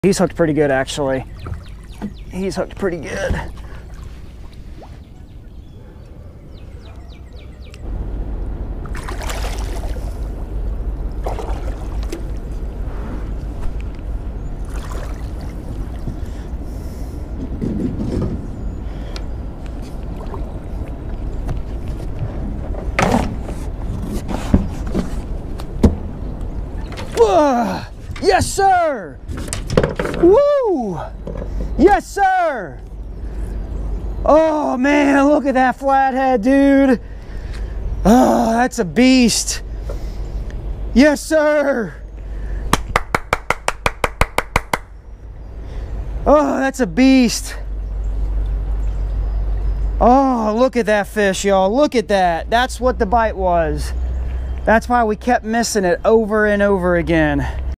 He's hooked pretty good, actually. He's hooked pretty good. Whoa! Yes, sir! Woo! Yes, sir! Oh, man, look at that flathead, dude. Oh, that's a beast. Yes, sir! Oh, that's a beast. Oh, look at that fish, y'all. Look at that. That's what the bite was. That's why we kept missing it over and over again.